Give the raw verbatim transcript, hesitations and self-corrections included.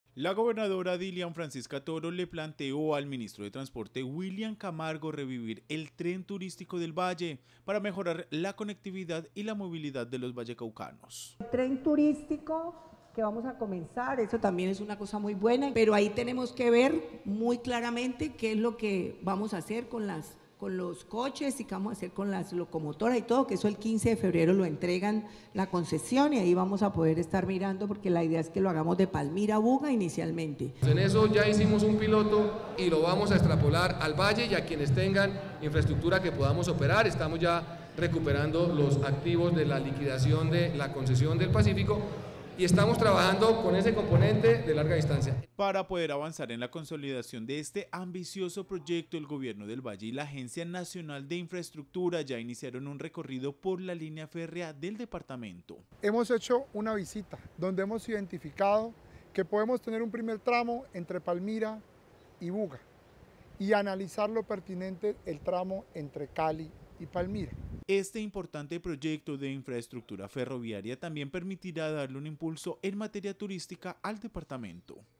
La gobernadora Dilian Francisca Toro le planteó al ministro de Transporte William Camargo revivir el tren turístico del Valle para mejorar la conectividad y la movilidad de los vallecaucanos. El tren turístico que vamos a comenzar, eso también es una cosa muy buena, pero ahí tenemos que ver muy claramente qué es lo que vamos a hacer con las con los coches y qué vamos a hacer con las locomotoras y todo, que eso el quince de febrero lo entregan la concesión y ahí vamos a poder estar mirando, porque la idea es que lo hagamos de Palmira a Buga inicialmente. En eso ya hicimos un piloto y lo vamos a extrapolar al Valle y a quienes tengan infraestructura que podamos operar. Estamos ya recuperando los activos de la liquidación de la concesión del Pacífico y estamos trabajando con ese componente de larga distancia. Para poder avanzar en la consolidación de este ambicioso proyecto, el gobierno del Valle y la Agencia Nacional de Infraestructura ya iniciaron un recorrido por la línea férrea del departamento. Hemos hecho una visita donde hemos identificado que podemos tener un primer tramo entre Palmira y Buga y analizar lo pertinente el tramo entre Cali y Palmira. Este importante proyecto de infraestructura ferroviaria también permitirá darle un impulso en materia turística al departamento.